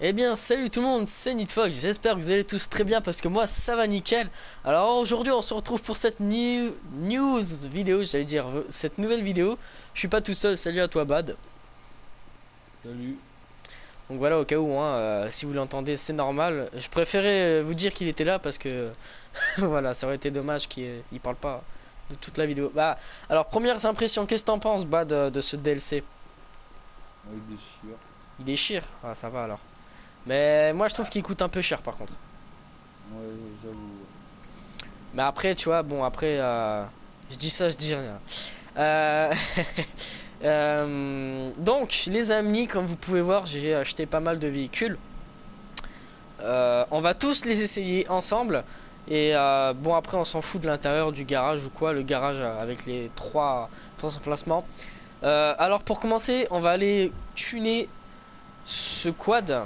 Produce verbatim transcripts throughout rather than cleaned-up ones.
Eh bien, salut tout le monde, c'est Nitfox, j'espère que vous allez tous très bien parce que moi ça va nickel. Alors aujourd'hui on se retrouve pour cette new news vidéo, j'allais dire cette nouvelle vidéo. Je suis pas tout seul, salut à toi Bad. Salut. Donc voilà, au cas où, hein, euh, si vous l'entendez c'est normal. Je préférais vous dire qu'il était là parce que voilà, ça aurait été dommage qu'il il parle pas de toute la vidéo. Bah, alors premières impressions, qu'est-ce que t'en penses Bad de, de ce D L C? Ouais, il déchire. Il déchire? Ah ça va alors. Mais moi je trouve qu'il coûte un peu cher par contre. Ouais, j'avoue. Mais après, tu vois, bon, après, euh, je dis ça, je dis rien. Euh, euh, donc, les amis, comme vous pouvez voir, j'ai acheté pas mal de véhicules. Euh, on va tous les essayer ensemble. Et euh, bon, après, on s'en fout de l'intérieur du garage ou quoi, le garage avec les trois, trois emplacements. Euh, alors, pour commencer, on va aller tuner ce quad.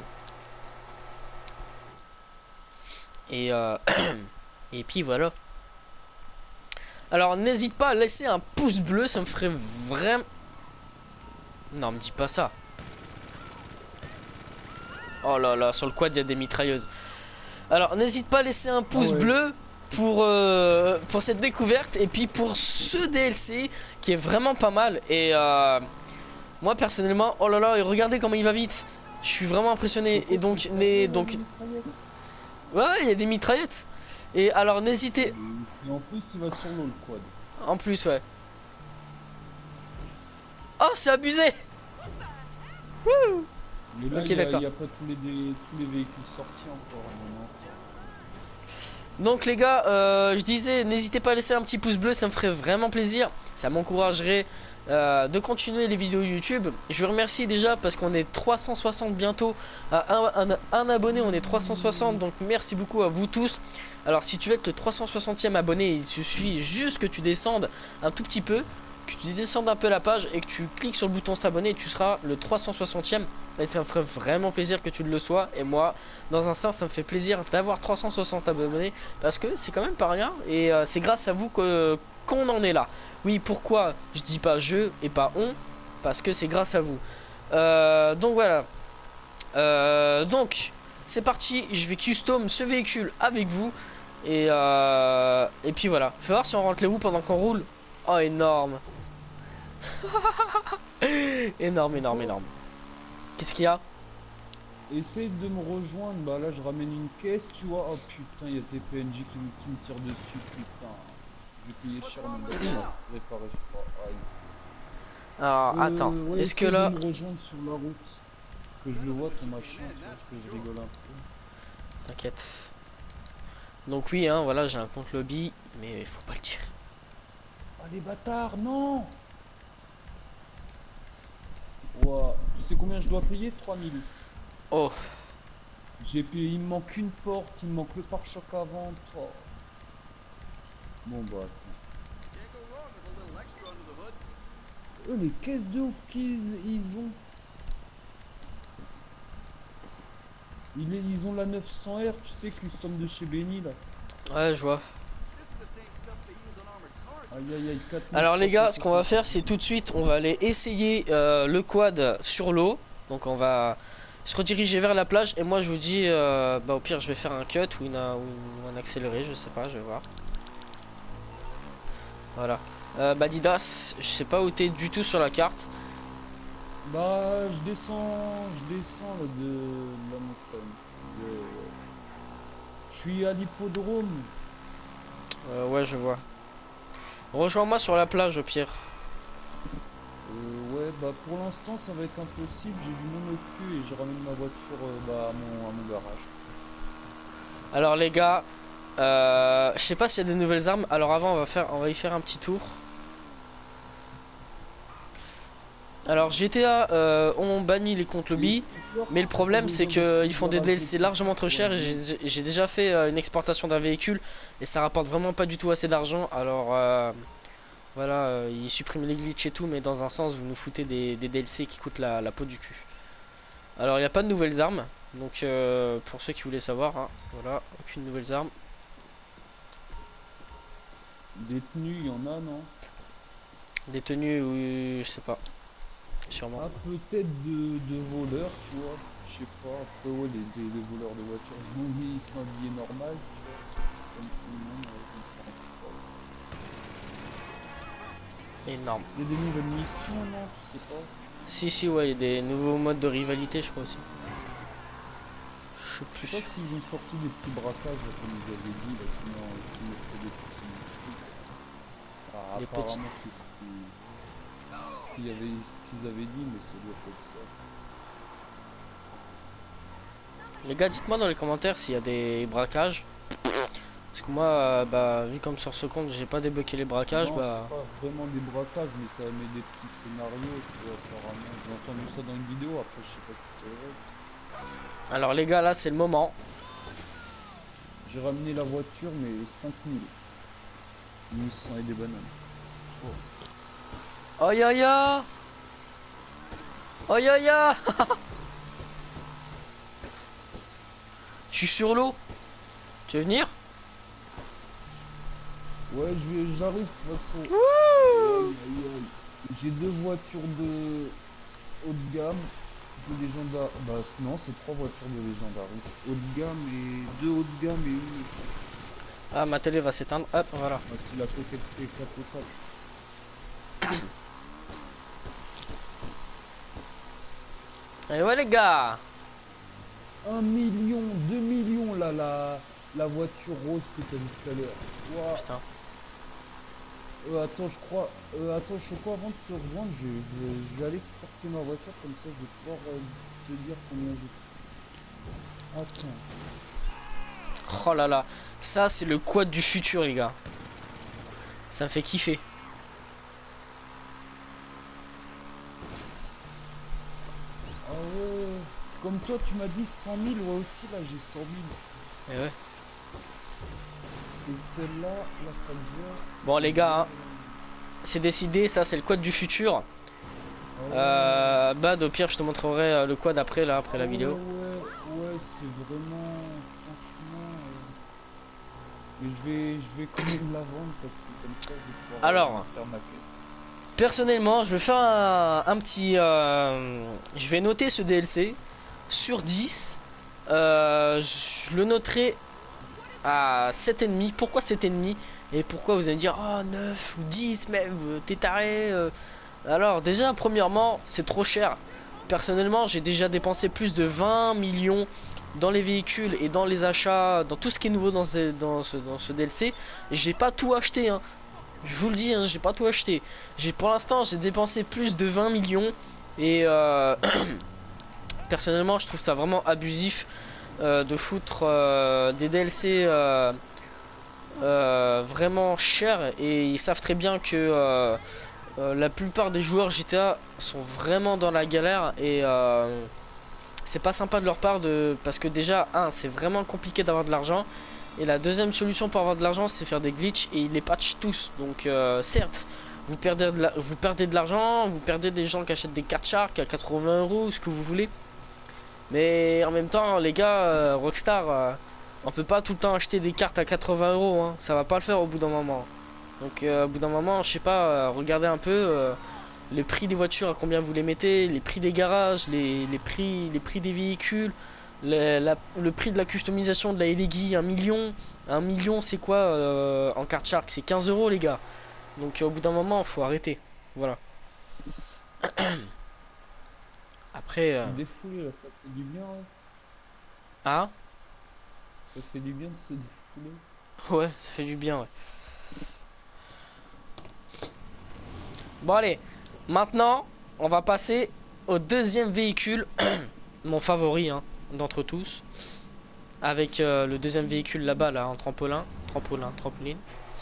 Et, euh, et puis voilà. Alors n'hésite pas à laisser un pouce bleu, ça me ferait vraiment... Non, me dis pas ça. Oh là là, sur le quad il y a des mitrailleuses. Alors n'hésite pas à laisser un Ah pouce ouais. bleu pour, euh, pour cette découverte. Et puis pour ce D L C qui est vraiment pas mal. Et euh, moi personnellement, oh là là, et regardez comment il va vite. Je suis vraiment impressionné. C'est Et quoi, c'est donc, né, sérieux là, les donc... mitraillettes? Ouais, il y a des mitraillettes. Et alors n'hésitez... Et en plus, il va sur l'eau le quad. En plus, ouais. Oh, c'est abusé. Wouh. Mais là, Ok, il n'y a, d'accord. il y a pas tous les, dé- tous les véhicules sortis encore à un moment. Donc les gars, euh, je disais, n'hésitez pas à laisser un petit pouce bleu, ça me ferait vraiment plaisir. Ça m'encouragerait euh, de continuer les vidéos YouTube. Je vous remercie déjà parce qu'on est trois cent soixante bientôt. À un, un- un abonné, on est trois cent soixante. Donc merci beaucoup à vous tous. Alors si tu veux être le trois cent soixantième abonné, il suffit juste que tu descendes un tout petit peu. Que tu descendes un peu la page et que tu cliques sur le bouton s'abonner et tu seras le trois cent soixantième. Et ça me ferait vraiment plaisir que tu le sois. Et moi, dans un sens, ça me fait plaisir d'avoir trois cent soixante abonnés. Parce que c'est quand même pas rien. Et euh, c'est grâce à vous que qu'on en est là. Oui, pourquoi je dis pas je et pas on? Parce que c'est grâce à vous. Euh, donc voilà. Euh, donc, c'est parti. Je vais custom ce véhicule avec vous. Et, euh, et puis voilà. Fais voir si on rentre les roues pendant qu'on roule. Oh, énorme. Énorme, énorme, Quoi? énorme. Qu'est-ce qu'il y a? Essaye de me rejoindre. Bah là, je ramène une caisse, tu vois. Oh putain, il y a tes P N J qui, me- qui me tirent dessus, putain. Je vais payer cher mon bâtiment. Réparer, je crois. Aïe. Alors, attends. Euh, ouais, Est-ce que essaye de là... me rejoindre sur la route. Que je le vois, ton machin, tu vois, que je rigole un peu. T'inquiète. Donc oui, hein, voilà, j'ai un compte lobby. Mais il faut pas le dire. Ah les bâtards, non! Ouah, tu sais combien je dois payer? Trois mille. Oh. J'ai payé, il me manque une porte, il me manque le pare-choc avant. Oh. Bon bah attends. Eux les caisses de ouf qu'ils ils ont. Ils, ils ont la neuf cents R, tu sais, custom de chez Benny là. Ouais, je vois. Aïe aïe aïe, Alors les gars, ce qu'on va faire, c'est quatre mille trois cent soixante-dix. tout de suite, on va aller essayer euh, le quad sur l'eau. Donc on va se rediriger vers la plage. Et moi, je vous dis, euh, bah au pire, je vais faire un cut ou, une, ou un accéléré, je sais pas, je vais voir. Voilà. Euh, Badidas, je sais pas où t'es du tout sur la carte. Bah je descends, je descends là, de, de la montagne. De- Je suis à l'hippodrome. Euh, ouais, je vois. Rejoins-moi sur la plage au pire. Euh, ouais, bah pour l'instant ça va être impossible, j'ai du monde au cul et je ramène ma voiture euh, bah, à, mon, à mon garage. Alors les gars, euh, je sais pas s'il y a des nouvelles armes. Alors avant, on va faire, on va y faire un petit tour. Alors G T A, euh, on bannit les comptes Et lobby. j'ai peur Mais le qu'il y ait problème des c'est gens de ce qu'ils font des garage de D L C largement trop construction chers et bien. j'ai j'ai déjà fait euh, une exportation d'un véhicule et ça rapporte vraiment pas du tout assez d'argent. Alors euh, voilà, euh, ils suppriment les glitches et tout, mais dans un sens vous nous foutez des, des D L C qui coûtent la, la peau du cul. Alors il n'y a pas de nouvelles armes, donc euh, pour ceux qui voulaient savoir, hein, voilà, aucune nouvelles armes. Détenus, il y en a, non? Des tenues, oui, je sais pas, sûrement. Ah, peut-être de, de voleurs, tu vois. Je sais pas, après ouais, les, les, les voleurs de voitures, ils ont mis, ils sont habillés normal, tu vois, comme tout le monde, euh, je ne pense pas. Énorme. Il y a des nouvelles missions, non, tu sais pas? Si, si, ouais, il y a des nouveaux modes de rivalité, je crois aussi. Je sais Je plus sais sûr. pas s'ils ont sorti des petits braquages, là, comme ils avaient dit, là, comment ils mettaient des petits trucs. Ah, Des petits. apparemment, c'est ce qu'ils ce qu'il y avait, ce qu'ils avaient dit, mais ça doit être ça. Les gars, dites-moi dans les commentaires s'il y a des braquages. Parce que moi, euh, bah, vu comme sur ce compte, j'ai pas débloqué les braquages, Non, bah. c'est pas vraiment des braquages, mais ça met des petits scénarios, tu vois, apparemment. J'ai entendu ça dans une vidéo, après, je sais pas si c'est vrai. Alors, les gars, là, c'est le moment. J'ai ramené la voiture, mais cinq mille. mille cent et des bananes. Oh ya ya. Oh ya ya. Je suis sur l'eau. Tu veux venir? Ouais, je vais, j'arrive de toute façon. Aïe, aïe, aïe. J'ai deux voitures de haut de gamme, de légendaire. Bah non, c'est trois voitures de légendaire. Haut de gamme et deux haut de gamme et une. Ah, ma télé va s'éteindre. Hop, voilà. Ah, c'est la coquette décapotable. Et ouais, les gars. Un million, deux millions là, la, la voiture rose que t'as vu tout à l'heure. Waouh. Putain. Euh, attends, je crois. Euh, attends, je crois avant de te rejoindre, je, je, je vais aller exporter ma voiture comme ça, je vais pouvoir euh, te dire combien j'ai. Attends. Oh là là. Ça, c'est le quad du futur, les gars. Ça me fait kiffer. Ah ouais. Comme toi, tu m'as dit cent mille, moi aussi là, j'ai cent mille. Et ouais. Et celle-là, la Falzia. Bon, les gars, hein, c'est décidé. Ça, c'est le quad du futur. Ah ouais. Euh, Bad, au pire, je te montrerai euh, le quad après, là, après Ah la ouais, vidéo. Ouais, ouais, c'est vraiment. Franchement. euh, Mais je vais, je vais quand même la vendre parce que comme ça, je vais pouvoir euh, Alors, faire ma caisse. personnellement, je vais faire un, un petit... euh, je vais noter ce D L C sur dix. Euh, je le noterai à sept virgule cinq. Pourquoi sept virgule cinq? Et pourquoi vous allez me dire, oh, neuf ou dix, mais t'es taré euh. Alors, déjà, premièrement, c'est trop cher. Personnellement, j'ai déjà dépensé plus de vingt millions dans les véhicules et dans les achats, dans tout ce qui est nouveau dans ce, dans ce, dans ce D L C. Et j'ai pas tout acheté, hein. Je vous le dis, hein, j'ai pas tout acheté. J'ai pour l'instant, j'ai dépensé plus de vingt millions. Et euh, personnellement, je trouve ça vraiment abusif euh, de foutre euh, des D L C euh, euh, vraiment chers. Et ils savent très bien que euh, euh, la plupart des joueurs G T A sont vraiment dans la galère. Et euh, c'est pas sympa de leur part de... Parce que déjà, un, c'est vraiment compliqué d'avoir de l'argent. Et la deuxième solution pour avoir de l'argent, c'est faire des glitches et ils les patchent tous. Donc euh, certes, vous perdez de la... vous perdez de l'argent, vous perdez des gens qui achètent des cartes Shark à quatre-vingts euros, ce que vous voulez. Mais en même temps, les gars, euh, Rockstar, euh, on peut pas tout le temps acheter des cartes à quatre-vingts euros. Hein. Ça va pas le faire au bout d'un moment. Donc euh, au bout d'un moment, je sais pas, euh, regardez un peu euh, les prix des voitures, à combien vous les mettez, les prix des garages, les, les prix, les prix des véhicules. Le, la, le prix de la customisation de la Elegi, un million. Un million, c'est quoi euh, en carte Shark? C'est quinze euros, les gars. Donc, euh, au bout d'un moment, faut arrêter. Voilà. Après. Euh... Défouler là, ça fait du bien. Ouais. Ah Ça fait du bien de se défouler. ouais, ça fait du bien, ouais. Bon, allez. Maintenant, on va passer au deuxième véhicule. Mon favori, hein, d'entre tous. Avec euh, le deuxième véhicule là-bas, là, en trampolin. Trampolin, trampoline.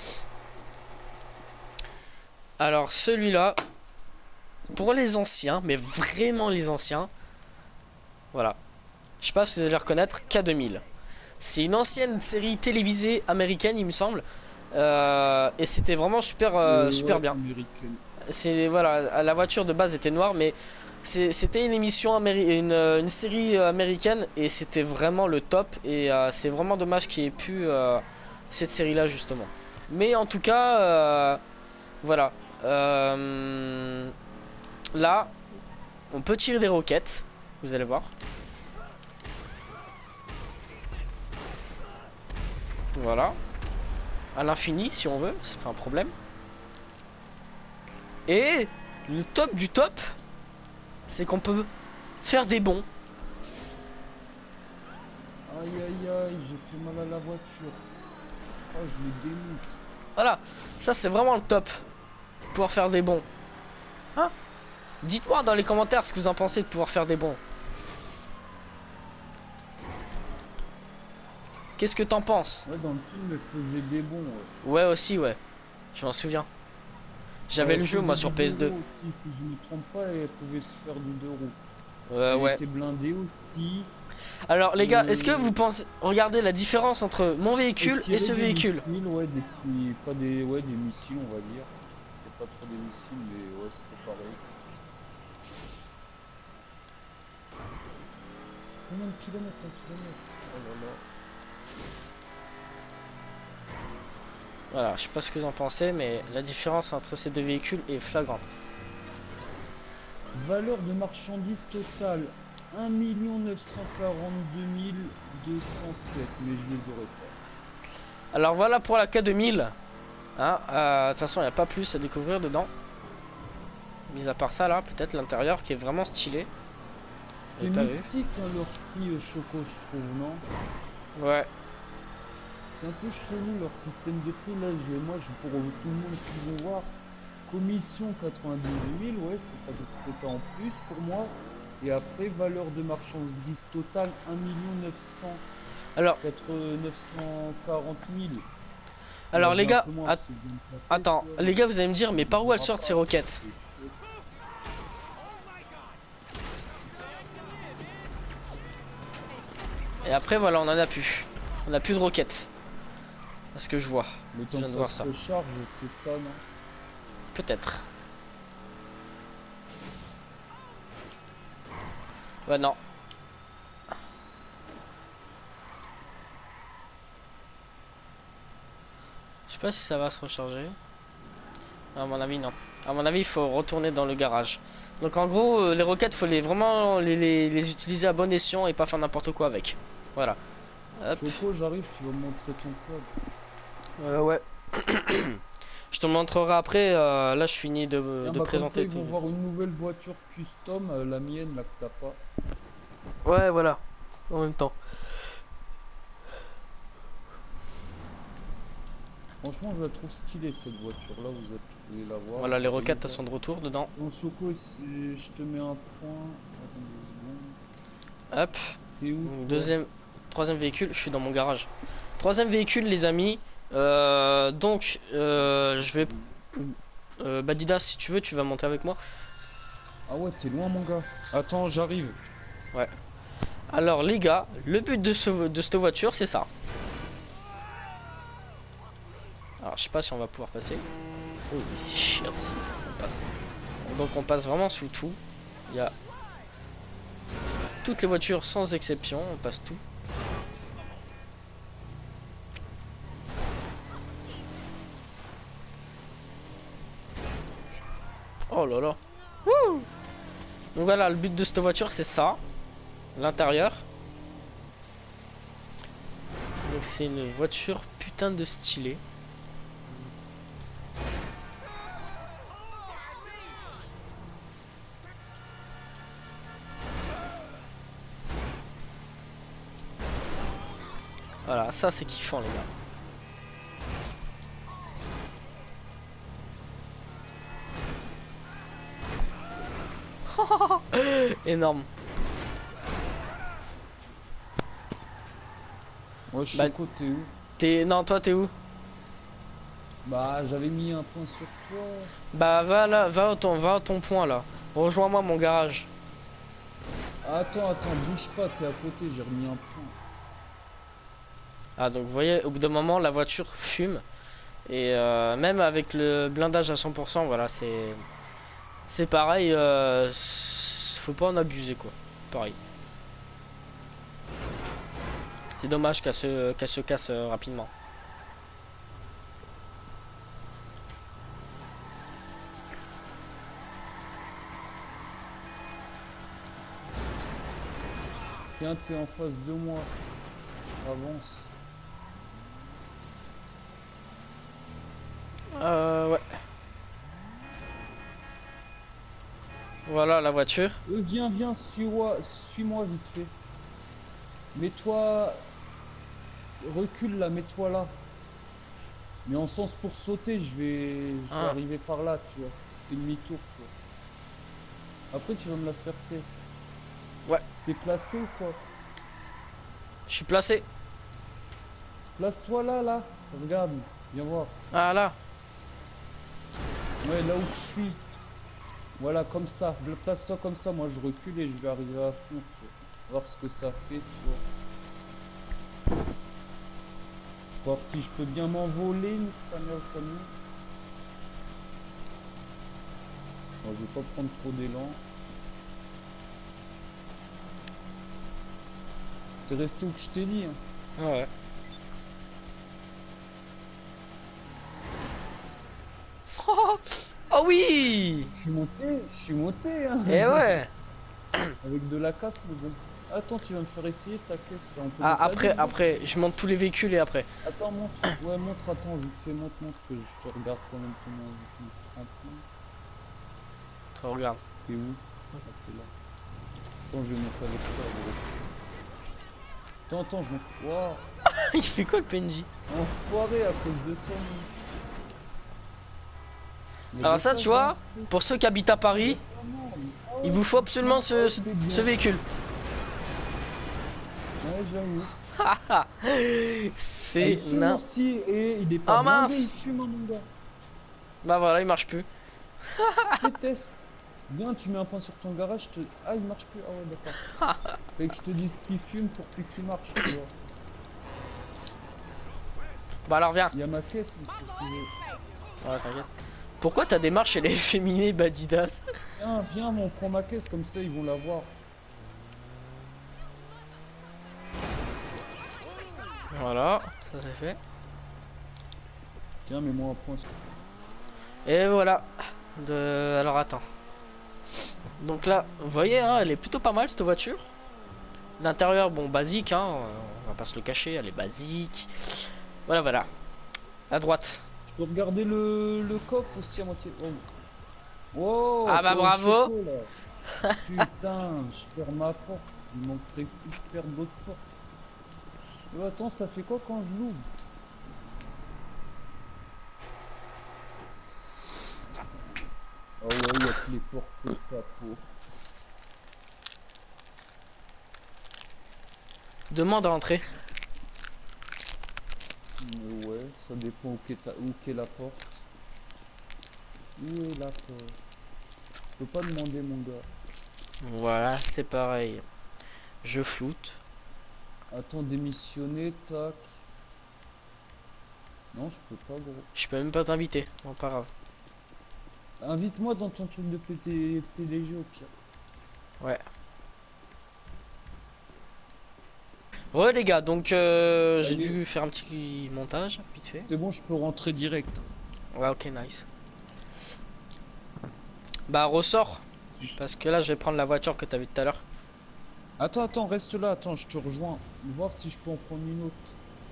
Alors, celui-là, pour les anciens, mais vraiment les anciens, voilà. Je sais pas si vous allez le reconnaître, K deux mille. C'est une ancienne série télévisée américaine, il me semble. Euh, et c'était vraiment super, euh, Euh, super ouais, bien. américaine. C'est voilà, la voiture de base était noire, mais c'était une émission améri une, une série américaine et c'était vraiment le top. Et euh, c'est vraiment dommage qu'il y ait pu euh, cette série-là justement. Mais en tout cas, euh, voilà. Euh, là, on peut tirer des roquettes. Vous allez voir. Voilà. À l'infini, si on veut, c'est pas un problème. Et le top du top, c'est qu'on peut faire des bons. Aïe aïe aïe, j'ai fait mal à la voiture. Oh, je l'ai démonte. Voilà, ça c'est vraiment le top. Pouvoir faire des bons. Hein? Dites-moi dans les commentaires ce que vous en pensez de pouvoir faire des bons. Qu'est-ce que t'en penses? Ouais, dans le film, elle faisait des bons. Ouais, Ouais aussi, ouais. Je m'en souviens. J'avais ouais, le elle jeu moi faisait sur du P S deux. deux roues aussi, si je me trompe pas, elle pouvait se faire du deux roues. Euh, Elle ouais. était blindée aussi. Alors les gars, est-ce que Euh, vous pensez... Regardez la différence entre mon elle véhicule et tirait ce des véhicule. missiles, ouais, des petits, pas des, ouais, des missiles, on va dire. C'était pas trop des missiles, mais ouais, c'était pareil. Combien de kilomètres en kilomètre? Oh là là. Voilà, je sais pas ce que vous en pensez, mais la différence entre ces deux véhicules est flagrante. Valeur de marchandises totale un million neuf cent quarante-deux mille deux cent sept, mais je les aurais pas. Alors voilà pour la K deux mille. Hein, euh, de toute façon, il n'y a pas plus à découvrir dedans. Mis à part ça, là, peut-être l'intérieur qui est vraiment stylé. C'est J'ai pas vu. mystique hein, leur prix euh, Choco, je trouve, non? Ouais. C'est un peu chelou leur système de prix là. Je, moi, je, pour tout le monde qui veut voir, commission quatre-vingt-douze mille, ouais, c'est ça que c'était en plus pour moi. Et après, valeur de marchandises totale un million neuf cent Alors, quarante mille. alors les gars, Moins, at attends, les gars, vous allez me dire, mais par où elles sortent ces roquettes? Et après, voilà, on en a plus. On a plus de roquettes. Parce que je vois. Le Je temps viens de que voir ça ça. se recharge, c'est ça, non? Peut-être. Ouais, non. Je sais pas si ça va se recharger. À mon avis, non. À mon avis, il faut retourner dans le garage. Donc en gros, euh, les roquettes, faut les vraiment les, les, les utiliser à bon escient et pas faire n'importe quoi avec. Voilà. Hop. Choco, j'arrive, tu vas me montrer ton code. Euh, ouais. Je te montrerai après. Euh, là, je finis de, Tiens, de bah comme ça, présenter. ils vont voir une nouvelle voiture custom, euh, la mienne, là, que t'as pas. Ouais, voilà. En même temps. Franchement, je la trouve stylée, cette voiture-là, vous êtes, vous pouvez la voir. Voilà, les roquettes, elles J'arrive. sont de retour dedans. Bon, Choco, si je te mets un point. Attends deux secondes. Hop. T'es où, Donc, toi? deuxième, troisième véhicule, je suis dans mon garage. Troisième véhicule, les amis. Euh, donc, euh, je vais. Euh, Badida, si tu veux, tu vas monter avec moi. Ah ouais, t'es loin, mon gars. Attends, j'arrive. Ouais. Alors, les gars, le but de, ce, de cette voiture, c'est ça. Alors, je sais pas si on va pouvoir passer. Oh, shit. On passe. Donc, on passe vraiment sous tout. Il y a toutes les voitures sans exception. On passe tout. Oh là là. Wouh. Donc voilà, le but de cette voiture, c'est ça. L'intérieur. Donc c'est une voiture putain de stylée. Voilà, ça c'est kiffant les gars. Énorme. Ouais, je suis Bah, côté où? T'es... Non, toi t'es où? Bah, j'avais mis un point sur toi. Bah va là, va à ton, va à ton point là. Rejoins-moi mon garage. Attends, attends, bouge pas, t'es à côté, j'ai remis un point. Ah donc vous voyez, au bout d'un moment la voiture fume. Et euh, même avec le blindage à cent pour cent, voilà, c'est... C'est pareil, euh, faut pas en abuser quoi. Pareil. C'est dommage qu'elle se, qu'elle se casse euh, rapidement. Tiens, t'es en face de moi. Avance. Euh, ouais. Voilà la voiture. Euh, viens, viens, suis-moi, suis-moi vite fait. Mets-toi, recule là, mets-toi là. Mais en sens pour sauter, je vais, je vais Ah. arriver par là, tu vois. Fais demi-tour, tu vois. Après, tu vas me la faire test. Ouais. T'es placé ou quoi? Je suis placé. Place-toi là, là. Regarde, viens voir. Ah là. Ouais, là où je suis. Voilà, comme ça. Place-toi comme ça. Moi, je recule et je vais arriver à fond, tu vois. Voir ce que ça fait, tu vois. Voir si je peux bien m'envoler, mais ça m'a comme nous. Bon, je vais pas prendre trop d'élan. T'es resté où que je t'ai dit, hein. Ouais. Oh, oh oui. Je suis monté, je suis monté, hein. Et ouais. Avec de la casse, mais bon. Attends, tu vas me faire essayer ta caisse, là, on peut Ah, mettre la après, double, hein. après, je monte tous les véhicules et après. Attends, montre. Ouais, montre, attends, vite fait, montre, montre, que je te regarde quand même comment je trente. Toi, regarde. T'es où? Ah, t'es là. Attends, je vais monter avec toi, gros. Attends, attends, je monte. Waouh! Il fait quoi le P N J? Enfoiré à cause de toi, mais... Alors ça, tu vois, pour ceux qui habitent à Paris, il vous faut absolument ce, ce, ce véhicule. Ouais, j'avoue. C'est Il fume nain. aussi, et il est pas Oh blindé, mince! il fume, hein, mon gars. Bah voilà, il marche plus. Fais test. Bien, tu mets un point sur ton garage, te... Ah, il marche plus. Ah ouais, d'accord. Fait que je te dis qu'il fume pour que tu marches, tu vois. Bah alors viens. Il y a ma caisse ici, si tu veux. Ouais, t'inquiète. Pourquoi t'as des marches chez les féminés Badidas? Viens, viens, on prend ma caisse, comme ça ils vont la voir. Voilà, ça c'est fait. Tiens, mets-moi un point sur... Et voilà. De... Alors attends. Donc là, vous voyez, hein, elle est plutôt pas mal cette voiture. L'intérieur, bon, basique, hein, on va pas se le cacher, elle est basique. Voilà, voilà. À droite. Tu peux regarder le, le coffre aussi à moitié. Oh. Wow, Ah bah toi, bravo. choco, là. Putain, je perds ma porte. Il manquerait plus de perdre d'autres portes. Oh, attends, ça fait quoi quand je l'ouvre? Ah ouais, il y a que les portes de capot. Demande à entrer. Mais ouais, ça dépend où qu'est ta... où qu'est la porte. Où est la porte? Je peux pas demander, mon gars. Voilà, c'est pareil. Je floute. Attends, démissionner, tac. Non, je peux pas, gros. Je peux même pas t'inviter. Bon, pas grave. Invite-moi dans ton truc de P T P D G au pire. Ouais. Ouais les gars, donc euh, j'ai Allez. dû faire un petit montage, vite fait. C'est bon, je peux rentrer direct. Ouais, ok, nice. Bah ressort. Parce que là je vais prendre la voiture que t'as vue tout à l'heure. Attends, attends, reste là, attends, je te rejoins. Voir si je peux en prendre une autre.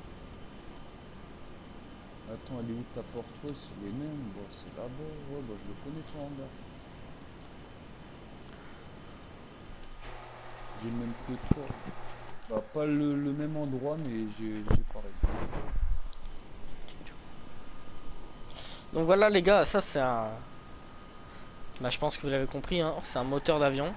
Attends, elle est où ta porte? Ouais, c'est les mêmes. Bon, c'est là-bas. Ouais, bah je le connais ton hangar. J'ai le même que toi. Bah, pas le, le même endroit, mais j'ai pareil. Donc voilà les gars, ça c'est un... Bah je pense que vous l'avez compris, hein, c'est un moteur d'avion.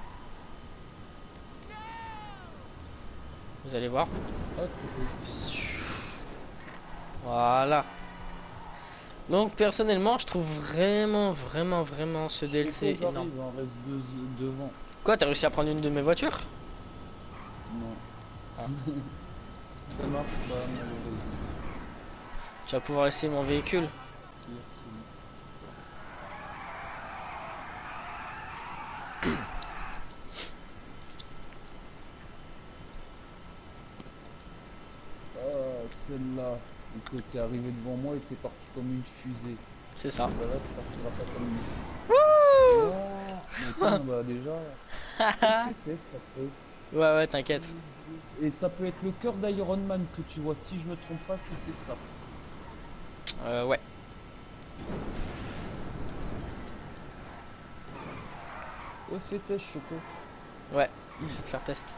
Vous allez voir. Ah, c'est Voilà. Donc personnellement je trouve vraiment vraiment vraiment ce D L C énorme. Il en reste deux devant. Quoi, t'as réussi à prendre une de mes voitures? Non. Ah. Ça marche pas, malheureusement. Tu vas pouvoir essayer mon véhicule. Ah, celle-là. Quand t'es arrivé devant moi et t'es parti comme une fusée. C'est ça. Bah là, tu partiras pas comme une fusée. Wouh! Mais tiens, bah déjà. Ouais, ouais, t'inquiète. Et ça peut être le cœur d'Iron Man que tu vois. Si je me trompe pas, si c'est ça. Euh, ouais. Ouais, fais test, Choco. Ouais, je vais te faire test.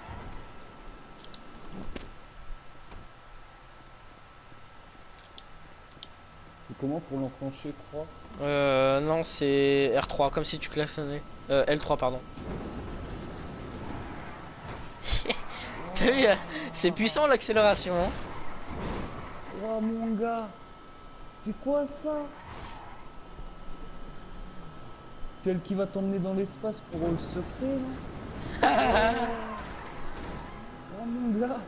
C'est comment pour l'enclencher, trois? Euh, non, c'est R trois, comme si tu klaxonnais. Euh, L trois, pardon. T'as vu, euh, c'est puissant l'accélération, hein. Oh mon gars, c'est quoi ça? Celle qui va t'emmener dans l'espace pour le secret, là? Oh mon gars.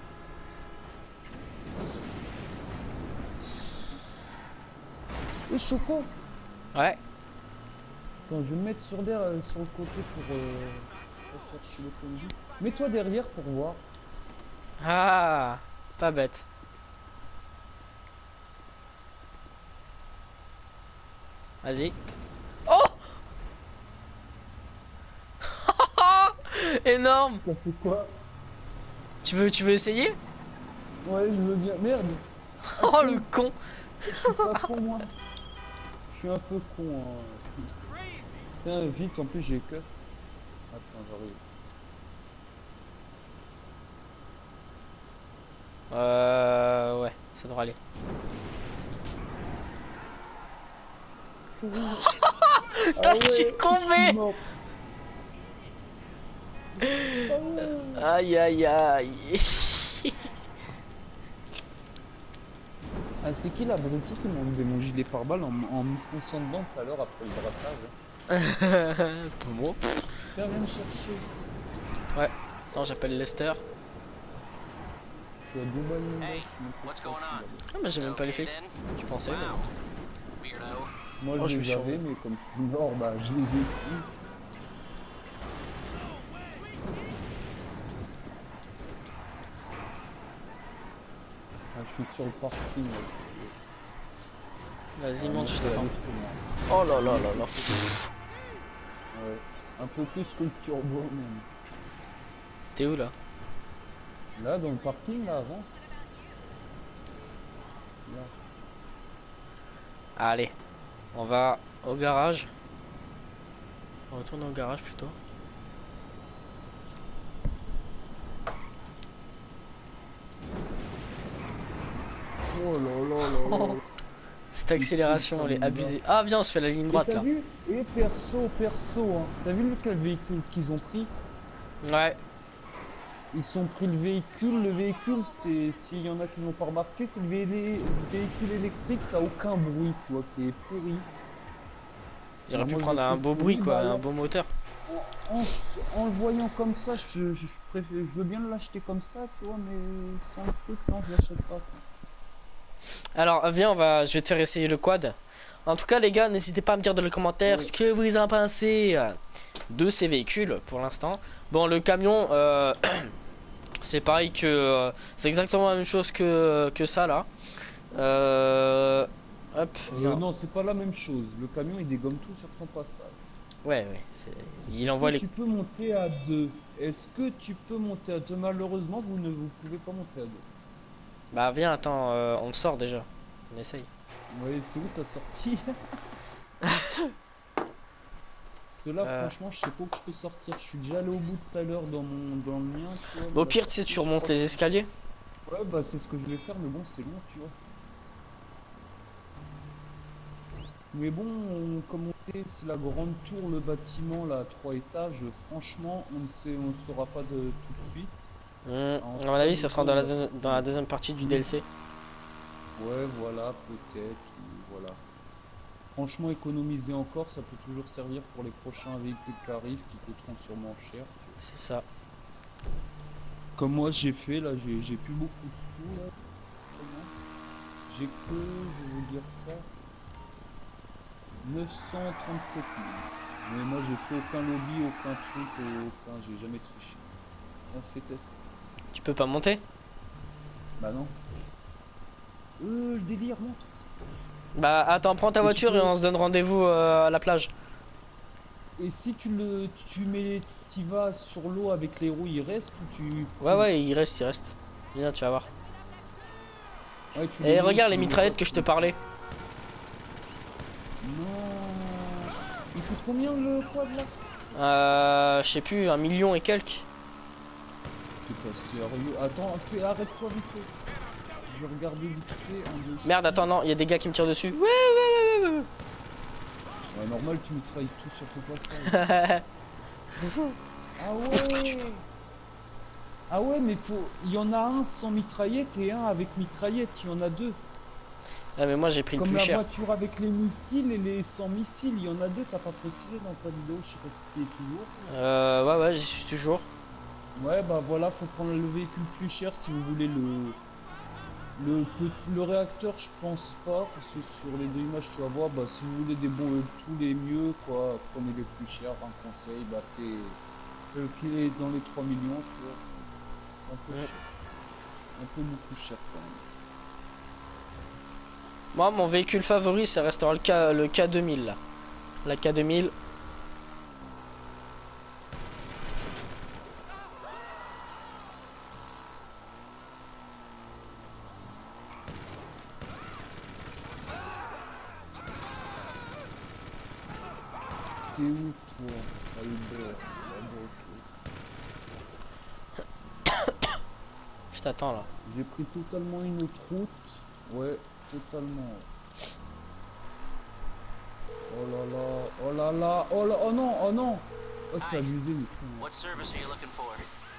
Et Choco. Ouais. Attends, je vais me mettre sur, der euh, sur le côté pour, euh, pour chercher le conduit. Mets-toi derrière pour voir. Ah, pas bête. Vas-y. Oh énorme. Ça fait quoi? Tu veux, tu veux essayer? Ouais, je veux bien. Merde. Oh le con. Je suis pas con, moi. Je suis un peu con. Hein. Tiens, vite, en plus j'ai que. Attends, j'arrive. Euh... Ouais, ça devrait aller. T'as succombé. Aïe aïe aïe. Ah, c'est qui l'abruti qui m'a enlevé mon gilet pare-balles en, en me fonçant dedans tout à l'heure après le braquage? Pour moi. Viens, viens me chercher. Ouais. Non, j'appelle Lester. Je suis à deux balles. Hey, what's going on? Ah, mais j'ai même pas les flics. Je pensais. Mais... Weirdo. Moi Oh, je je les suis avais, mais comme je suis mort, bah je les ai plus. Ah, je suis sur le parking. Vas-y, Ah, monte, je moi, t'attends. c'est Oh là là là là. Ouais. Un peu plus que le turbo même. T'es où là? Là, dans le parking, là, avance. Là. Allez, on va au garage. On retourne au garage plutôt. Oh là là là là. Cette accélération, elle est abusée. Ah, bien, on se fait la ligne droite Et là. t'as vu? Et perso, perso, hein. T'as vu lequel véhicule qu'ils ont pris? Ouais. Ils ont pris le véhicule. Le véhicule, c'est, s'il y en a qui n'ont pas remarqué, c'est le, vé le véhicule électrique qui a aucun bruit, tu vois, qui est pourri. J'aurais pu moi, prendre je un trouve beau pourri, bruit quoi, bah, un alors, beau moteur. En, en, en le voyant comme ça, je, je, préfère, je veux bien l'acheter comme ça, tu vois, mais sans le truc, non, je l'achète pas. Quoi. Alors, viens, on va, je vais te faire essayer le quad. En tout cas, les gars, n'hésitez pas à me dire dans les commentaires Ouais. ce que vous en pensez de ces véhicules pour l'instant. Bon, le camion, euh, c'est pareil que euh, c'est exactement la même chose que, que ça là. Euh, hop, viens. Euh, non, c'est pas la même chose. Le camion, il dégomme tout sur son passage. Ouais, ouais, c'est, il Est-ce envoie que les. tu peux monter à deux? Est-ce que tu peux monter à deux? Malheureusement, vous ne vous pouvez pas monter à deux. Bah, viens, attends, euh, on sort déjà. On essaye. Ouais, c'est où ta sortie? Parce que là, Euh... franchement, je sais pas où je peux sortir. Je suis déjà allé au bout tout à l'heure dans mon dans le mien, tu vois. Au pire, tu sais, tu remontes les escaliers. Ouais, bah c'est ce que je vais faire, mais bon, c'est long, tu vois. Mais bon, on, comme on sait, c'est la grande tour, le bâtiment, là, à trois étages. Franchement, on ne sait, on ne saura pas de tout de suite. Mmh. À mon avis, ça sera dans la, dans la deuxième partie du D L C. Ouais, voilà, peut-être, voilà. Franchement, économiser encore, ça peut toujours servir pour les prochains véhicules qui arrivent, qui coûteront sûrement cher. C'est ça. Comme moi, j'ai fait, là, j'ai plus beaucoup de sous, là. J'ai que, je vais vous dire ça, neuf cent trente-sept mille. Mais moi, j'ai fait aucun lobby, aucun truc, aucun, j'ai jamais triché. On fait test. Tu peux pas monter? Bah non. Euh, le délire, monte. Bah attends, prends ta Et voiture peux... et on se donne rendez-vous euh, à la plage. Et si tu le, tu mets, tu vas sur l'eau avec les roues, il reste ou tu... Ouais ouais, il reste, il reste. Viens, tu vas voir. Ouais, tu Et les regarde mets, les tu mitraillettes les... que je te parlais. Non. Il coûte combien le quad là? Euh, je sais plus, un million et quelques. C'est pas sérieux. Attends, fais, arrête-toi vite fait. Je vais regarder vite fait. Un, deux, Merde, attends, non, il y a des gars qui me tirent dessus. Ouais, ouais, ouais, ouais, ouais. Ouais, normal, tu mitrailles tout sur ton passage. Ah ouais. Ah ouais, mais faut. Il y en a un sans mitraillette et un avec mitraillette. Il y en a deux. Ah, mais moi j'ai pris le Comme plus la cher. voiture avec les missiles et les sans missiles. Il y en a deux, t'as pas précisé dans ta vidéo. Je sais pas si tu es toujours. Euh, ouais, ouais, j'y suis toujours. Ouais, bah voilà, faut prendre le véhicule plus cher si vous voulez le. Le, le, le réacteur, je pense pas, parce que sur les deux images, tu vas voir, bah, si vous voulez des bons, euh, tous les mieux, quoi, prenez les plus chers, un conseil, bah, c'est le qui est dans les trois millions, tu vois, un peu Ouais. cher, un peu beaucoup cher quand même. Moi, mon véhicule favori, ça restera le K, le K deux mille là. La K deux mille. T'es où, toi? Albert, ok. Je t'attends là. J'ai pris totalement une autre route, ouais, totalement. Oh là là, oh là là, oh là, oh non, oh non. Oh, c'est abusé, mais c'est... What service are you looking for?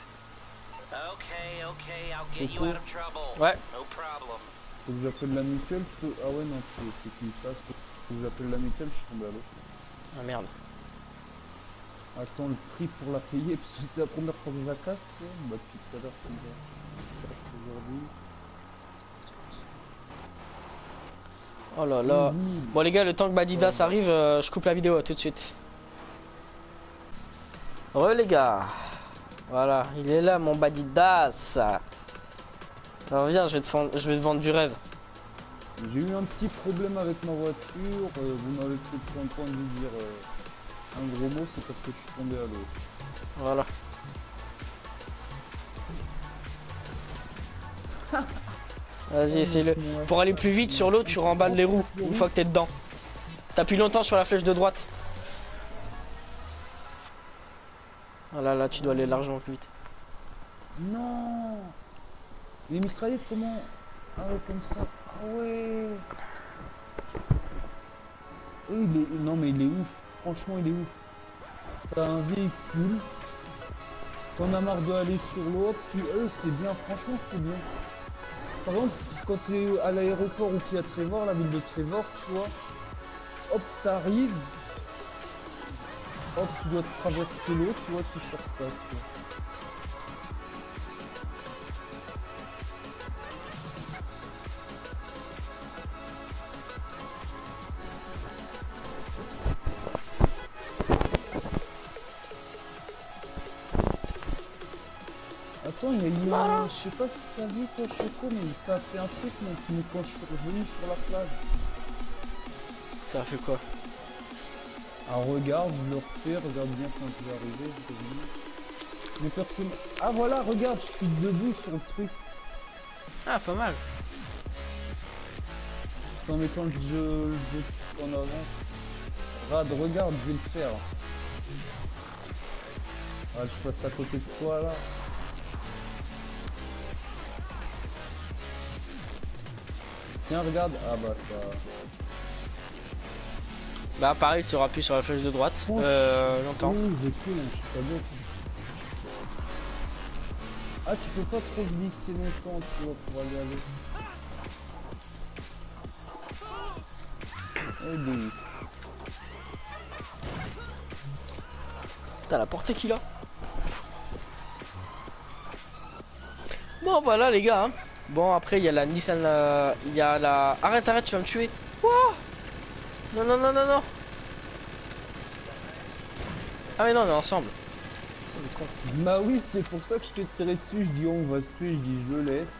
Okay, okay, I'll get you out of trouble. Ouais. No problem. Faut que j'appelle la mutuelle, je peux... Ah ouais non, c'est c'est qui ça? Faut que j'appelle la mutuelle, je suis tombé à l'eau. Ah merde. Attends, le prix pour la payer, parce que c'est la première fois que je la casse, tu vois. Bah depuis tout à l'heure, comme ça. Aujourd'hui. Oh là là. Mmh. Bon les gars, le temps que Badidas arrive, euh, je coupe la vidéo, à tout de suite. Ouais les gars. Voilà, il est là mon Badidas. Alors viens, je vais te vendre, je vais te vendre du rêve. J'ai eu un petit problème avec ma voiture, euh, vous m'avez peut-être pas entendu dire euh, un gros mot, c'est parce que je suis tombé à l'eau. Voilà. Vas-y, essaye-le. Pour aller plus vite sur l'eau, tu remballes les roues une fois que t'es dedans. T'appuies longtemps sur la flèche de droite. Voilà, là, tu dois aller largement plus vite. Non. Les mitraillettes, comment? Ah ouais, comme ça. Ah ouais. Et il est... Non mais il est ouf. Franchement, il est ouf. T'as un véhicule. T'en as marre d'aller sur l'eau. Puis eux, c'est bien. Franchement, c'est bien. Par exemple, quand t'es à l'aéroport ou qu'il y a Trevor, la ville de Trevor, tu vois. Hop, t'arrives. Hop, tu dois traverser l'eau, tu vois, tu fais ça, tu vois. Attends, il y a eu un... Je sais pas si t'as vu toi, Choco, mais ça a fait un truc, mais mais quand je suis revenu sur la plage. Ça a fait quoi? Ah regarde, je le refais, regarde bien quand je vais arriver, je reviens. Mais personne... Ah voilà, regarde, je suis debout sur le truc. Ah, pas mal. En mettant le jeu, le jeu en avant. Rad, regarde, je vais le faire. Ah, je passe à côté de toi là. Tiens, regarde. Ah bah ça... Bah pareil, tu auras plus sur la flèche de droite. Euh, longtemps. Oui, je sais, je suis pas bien. Ah, tu peux pas trop glisser longtemps, tu vois, pour aller avec. Eh bien. T'as la portée qu'il a. Bon voilà les gars. Hein. Bon après il y a la Nissan, euh, il y a la... Arrête, arrête, tu vas me tuer. Wow. Non, non, non, non, non. Ah mais non, on est ensemble. Bah oui, c'est pour ça que je t'ai tiré dessus, je dis on va se tuer, je dis je le laisse.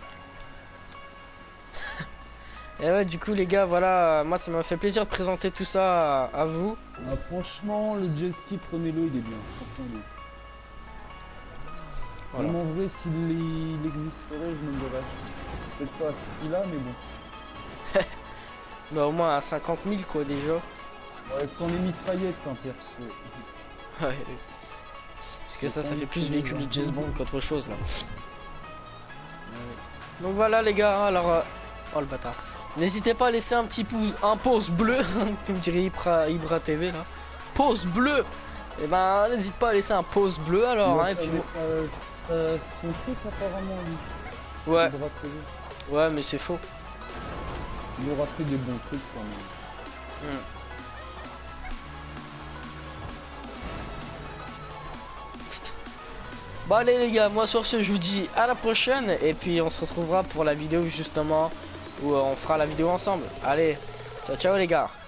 Et ouais, du coup les gars, voilà, moi ça m'a fait plaisir de présenter tout ça à, à vous. Ah, franchement, le jet ski, prenez-le, il est bien. Franchement, Voilà. Même en vrai, s'il il existerait, je me dirais. Peut-être pas à ce prix-là, mais bon. Bah au moins à cinquante mille quoi déjà. Ouais, sans les mitraillettes, hein, perso. Ouais. Parce que ça, ça fait plus véhicule de James Bond qu'autre chose là. Donc voilà les gars, alors... euh, Oh le bâtard. N'hésitez pas à laisser un petit pouce, un pouce bleu, comme dirait Ibra, Ibra T V là. Pouce bleu. Et ben n'hésite pas à laisser un pouce bleu alors. Hein, et puis... ça, son truc apparemment lui. Ouais. Ibra T V. Ouais mais c'est faux. Il aura fait des bons trucs quand même. Hmm. Bon allez les gars, moi sur ce je vous dis à la prochaine et puis on se retrouvera pour la vidéo justement où on fera la vidéo ensemble. Allez, ciao ciao les gars.